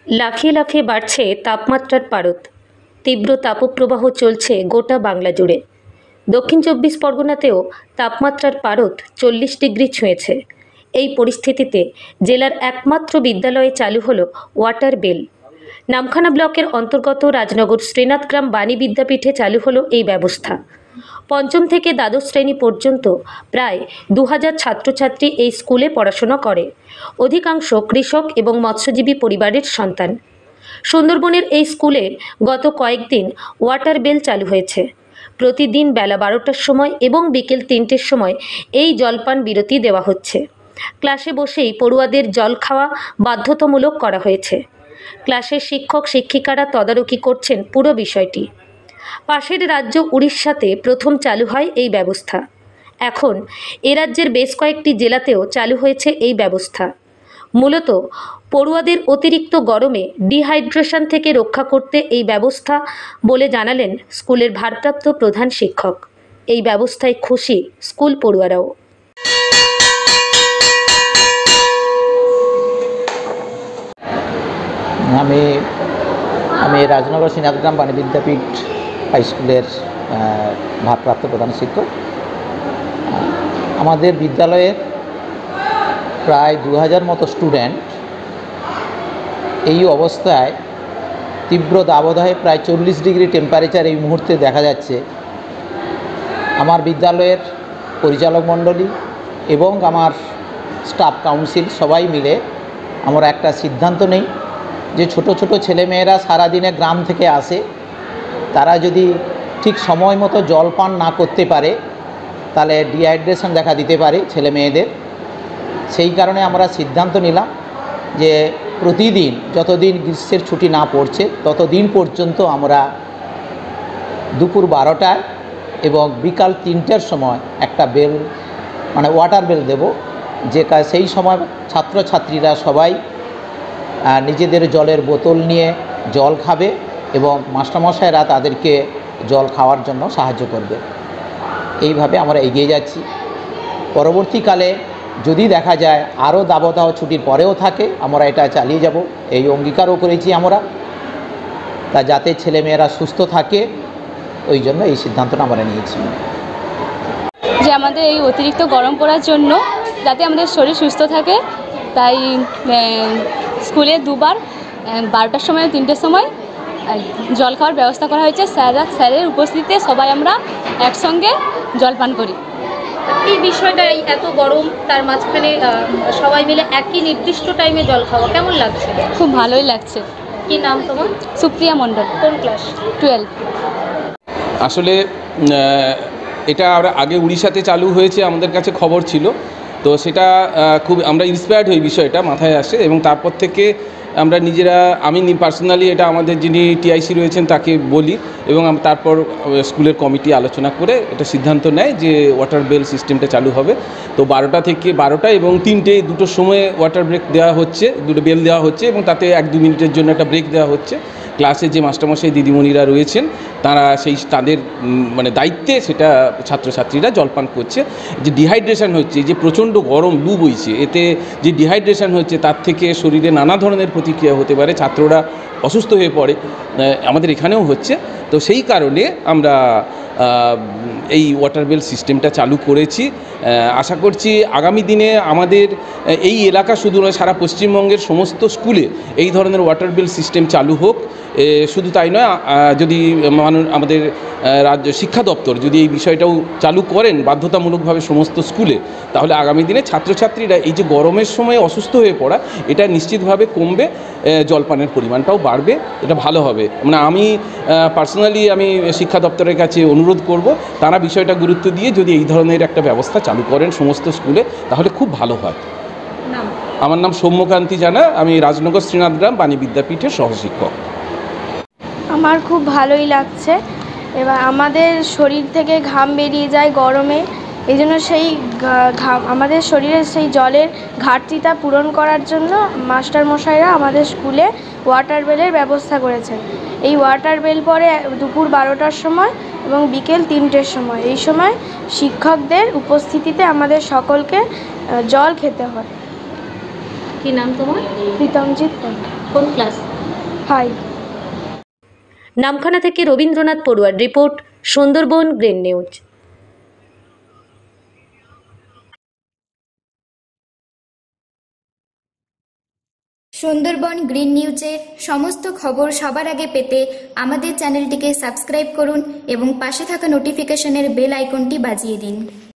লাফিয়ে লাফিয়ে বাড়ছে তাপমাত্রার পারদ। তীব্র তাপপ্রবাহ চলছে গোটা বাংলা জুড়ে। দক্ষিণ ২৪ পরগনাতেও তাপমাত্রার পারদ ৪০ ডিগ্রি ছুঁয়েছে। এই পরিস্থিতিতে জেলার একমাত্র বিদ্যালয়ে চালু হলো ওয়াটার বেল। নামখানা ব্লকের অন্তর্গত রাজনগর শ্রীনাথগ্রাম বাণী বিদ্যাপীঠে চালু হলো এই ব্যবস্থা। পঞ্চম থেকে দ্বাদশ শ্রেণী পর্যন্ত প্রায় ২০০০ ছাত্রছাত্রী এই স্কুলে পড়াশোনা করে। অধিকাংশ কৃষক এবং মৎস্যজীবী পরিবারের সন্তান। সুন্দরবনের এই স্কুলে গত কয়েকদিন ওয়াটার বেল চালু হয়েছে। প্রতিদিন বেলা ১২টার সময় এবং বিকেল ৩টের সময় এই জলপান বিরতি দেওয়া হচ্ছে। ক্লাসে বসেই পড়ুয়াদের জল খাওয়া বাধ্যতামূলক করা হয়েছে। ক্লাসের শিক্ষক শিক্ষিকারা তদারকি করছেন পুরো বিষয়টি। পাশের রাজ্য উড়িষ্যাতে প্রথম চালু হয় এই ব্যবস্থা। এখন এ রাজ্যের বেশ কয়েকটি জেলাতেও চালু হয়েছে এই ব্যবস্থা। মূলত পড়ুয়াদের অতিরিক্ত গরমে ডিহাইড্রেশন থেকে রক্ষা করতে এই ব্যবস্থা বলে জানালেন স্কুলের ভারপ্রাপ্ত প্রধান শিক্ষক। এই ব্যবস্থায় খুশি স্কুল পড়ুয়ারাও। আমি রাজনগর শ্রীনাথগ্রাম বাণী বিদ্যাপীঠ হাই স্কুলের ভারপ্রাপ্ত প্রধান শিক্ষক। আমাদের বিদ্যালয়ের প্রায় ২০০০ মতো স্টুডেন্ট এই অবস্থায় তীব্র দাবদাহে প্রায় ৪০ ডিগ্রি টেম্পারেচার এই মুহূর্তে দেখা যাচ্ছে। আমার বিদ্যালয়ের পরিচালক মণ্ডলী এবং আমার স্টাফ কাউন্সিল সবাই মিলে আমরা একটা সিদ্ধান্ত নেই যে ছোট ছোট ছেলেমেয়েরা সারাদিনে গ্রাম থেকে আসে, তারা যদি ঠিক সময় মতো জল পান না করতে পারে তাহলে ডিহাইড্রেশন দেখা দিতে পারে ছেলে মেয়েদের। সেই কারণে আমরা সিদ্ধান্ত নিলাম যে প্রতিদিন যতদিন গ্রীষ্মের ছুটি না পড়ছে ততদিন পর্যন্ত আমরা দুপুর 12টায় এবং বিকাল 3টের সময় একটা বেল ওয়াটার বেল দেব, যে সেই সময় ছাত্রছাত্রীরা সবাই নিজেদের জলের বোতল নিয়ে জল খাবে এবং মাস্টারমশাইরা তাদেরকে জল খাওয়ার জন্য সাহায্য করবে। এইভাবে আমরা এগিয়ে যাচ্ছি। পরবর্তীকালে যদি দেখা যায় আরও দাবদাহ ছুটির পরেও থাকে, আমরা এটা চালিয়ে যাব, এই অঙ্গীকারও করেছি আমরা। তা যাতে ছেলেমেয়েরা সুস্থ থাকে ওই জন্য এই সিদ্ধান্তটা আমরা নিয়েছি যে আমাদের এই অতিরিক্ত গরম পড়ার জন্য যাতে আমাদের শরীর সুস্থ থাকে, তাই স্কুলে দুবার 12টার সময় 3টের সময় জল খাওয়ার ব্যবস্থা করা হয়েছে। স্যারের উপস্থিতিতে সবাই আমরা একসঙ্গে জল পান করি। এই বিষয়টা এত গরম তার মাঝখানে সবাই মিলে একই নির্দিষ্ট টাইমে জল খাওয়া কেমন লাগছে? খুব ভালোই লাগছে। কি নাম তোমার? সুপ্রিয়া মণ্ডল। কোন ক্লাস? 12। আসলে এটা আগে উড়িষ্যাতে চালু হয়েছে, আমাদের কাছে খবর ছিল, তো সেটা খুব আমরা ইন্সপায়ার্ড হই, বিষয়টা মাথায় আসে এবং তারপর থেকে আমরা নিজেরা, আমি পার্সোনালি এটা আমাদের যিনি টিআইসি রয়েছেন তাকে বলি এবং তারপর স্কুলের কমিটি আলোচনা করে এটা সিদ্ধান্ত নেয় যে ওয়াটার বেল সিস্টেমটা চালু হবে। তো 12টা এবং 3টে দুটোর সময় ওয়াটার ব্রেক দেওয়া হচ্ছে, দুটো বেল দেওয়া হচ্ছে এবং তাতে 1-2 মিনিটের জন্য একটা ব্রেক দেওয়া হচ্ছে। ক্লাসে যে মাস্টারমশাই দিদিমণিরা রয়েছেন তারা তাদের দায়িত্বে সেটা ছাত্রছাত্রীরা জলপান করছে। যে ডিহাইড্রেশন হচ্ছে, যে প্রচণ্ড গরম লু বইছে, এতে যে ডিহাইড্রেশন হচ্ছে তার থেকে শরীরে নানা ধরনের প্রতিক্রিয়া হতে পারে, ছাত্ররা অসুস্থ হয়ে পড়ে, আমাদের এখানেও হচ্ছে। তো সেই কারণে আমরা এই ওয়াটার বেল সিস্টেমটা চালু করেছি। আশা করছি আগামী দিনে আমাদের এই এলাকা শুধু নয়, সারা পশ্চিমবঙ্গের সমস্ত স্কুলে এই ধরনের ওয়াটার বেল সিস্টেম চালু হোক। শুধু তাই নয়, যদি আমাদের রাজ্য শিক্ষা দপ্তর যদি এই বিষয়টাও চালু করেন বাধ্যতামূলকভাবে সমস্ত স্কুলে, তাহলে আগামী দিনে ছাত্রছাত্রীরা এই যে গরমের সময় অসুস্থ হয়ে পড়া, এটা নিশ্চিতভাবে কমবে, জলপানের পরিমাণটাও বাড়বে, এটা ভালো হবে। আমি পার্সোনালি আমি শিক্ষা দপ্তরের কাছে অনুরোধ করব তারা বিষয়টা গুরুত্ব দিয়ে যদি এই ধরনের একটা ব্যবস্থা চালু করেন সমস্ত স্কুলে তাহলে খুব ভালো হয়। আমার নাম সৌম্যকান্তি জানা, আমি রাজনগর শ্রীনাথগ্রাম বাণী বিদ্যাপীঠের সহশিক্ষক। আমার খুব ভালোই লাগছে। এবার আমাদের শরীর থেকে ঘাম বেরিয়ে যায় গরমে, এই জন্য সেই ঘাম আমাদের শরীরের সেই জলের ঘাটতিটা পূরণ করার জন্য মাস্টারমশাইরা আমাদের স্কুলে ওয়াটার বেলের ব্যবস্থা করেছেন। এই ওয়াটার বেল পরে দুপুর 12টার সময় এবং বিকেল 3টের সময়। এই সময় শিক্ষকদের উপস্থিতিতে আমাদের সকলকে জল খেতে হয়। কি নাম তোমার? প্রীতমজিৎ পণ্ডিত। কোন ক্লাস? হয়। নামখানা থেকে রবীন্দ্রনাথ পড়ুয়ার রিপোর্ট, Sundarban green news. Sundarban green নিউজের সমস্ত খবর সবার আগে পেতে আমাদের চ্যানেলটিকে সাবস্ক্রাইব করুন এবং পাশে থাকা নোটিফিকেশনের বেল আইকনটি বাজিয়ে দিন।